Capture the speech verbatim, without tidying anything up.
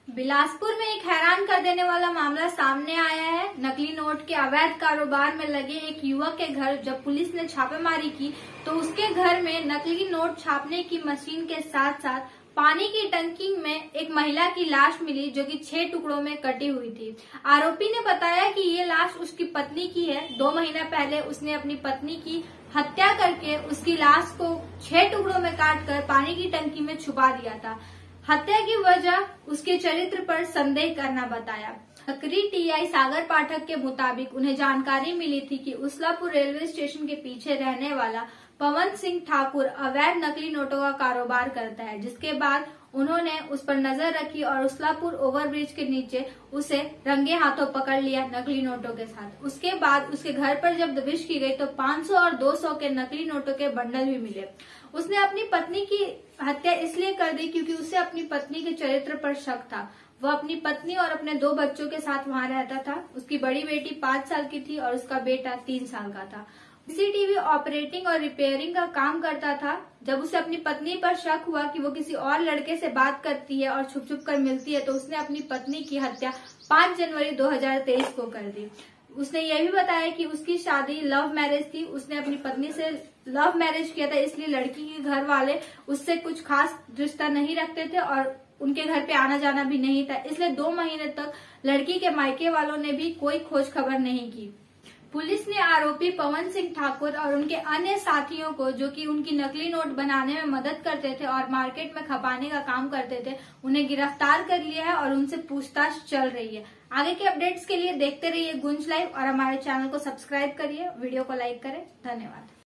बिलासपुर में एक हैरान कर देने वाला मामला सामने आया है। नकली नोट के अवैध कारोबार में लगे एक युवक के घर जब पुलिस ने छापेमारी की तो उसके घर में नकली नोट छापने की मशीन के साथ साथ पानी की टंकी में एक महिला की लाश मिली जो कि छह टुकड़ों में कटी हुई थी। आरोपी ने बताया कि ये लाश उसकी पत्नी की है। दो महीना पहले उसने अपनी पत्नी की हत्या करके उसकी लाश को छह टुकड़ों में काटकर पानी की टंकी में छुपा दिया था। हत्या की वजह उसके चरित्र पर संदेह करना बताया। सकरी टीआई सागर पाठक के मुताबिक उन्हें जानकारी मिली थी कि उसलापुर रेलवे स्टेशन के पीछे रहने वाला पवन सिंह ठाकुर अवैध नकली नोटों का कारोबार करता है, जिसके बाद उन्होंने उस पर नजर रखी और उसलापुर ओवरब्रिज के नीचे उसे रंगे हाथों पकड़ लिया नकली नोटों के साथ। उसके बाद उसके घर पर जब दबिश की गई तो पाँच सौ और दो सौ के नकली नोटों के बंडल भी मिले। उसने अपनी पत्नी की हत्या इसलिए कर दी क्योंकि उसे अपनी पत्नी के चरित्र पर शक था। वह अपनी पत्नी और अपने दो बच्चों के साथ वहां रहता था। उसकी बड़ी बेटी पांच साल की थी और उसका बेटा तीन साल का था। सीसीटीवी ऑपरेटिंग और रिपेयरिंग का काम करता था। जब उसे अपनी पत्नी पर शक हुआ कि वो किसी और लड़के से बात करती है और छुप छुप कर मिलती है तो उसने अपनी पत्नी की हत्या पाँच जनवरी दो हजार तेईस को कर दी। उसने यह भी बताया कि उसकी शादी लव मैरिज थी। उसने अपनी पत्नी से लव मैरिज किया था, इसलिए लड़की के घर वाले उससे कुछ खास रिश्ता नहीं रखते थे और उनके घर पे आना जाना भी नहीं था। इसलिए दो महीने तक लड़की के मायके वालों ने भी कोई खोज खबर नहीं की। पुलिस ने आरोपी पवन सिंह ठाकुर और उनके अन्य साथियों को, जो कि उनकी नकली नोट बनाने में मदद करते थे और मार्केट में खपाने का काम करते थे, उन्हें गिरफ्तार कर लिया है और उनसे पूछताछ चल रही है। आगे के अपडेट्स के लिए देखते रहिए गुंज लाइव और हमारे चैनल को सब्सक्राइब करिए, वीडियो को लाइक करें। धन्यवाद।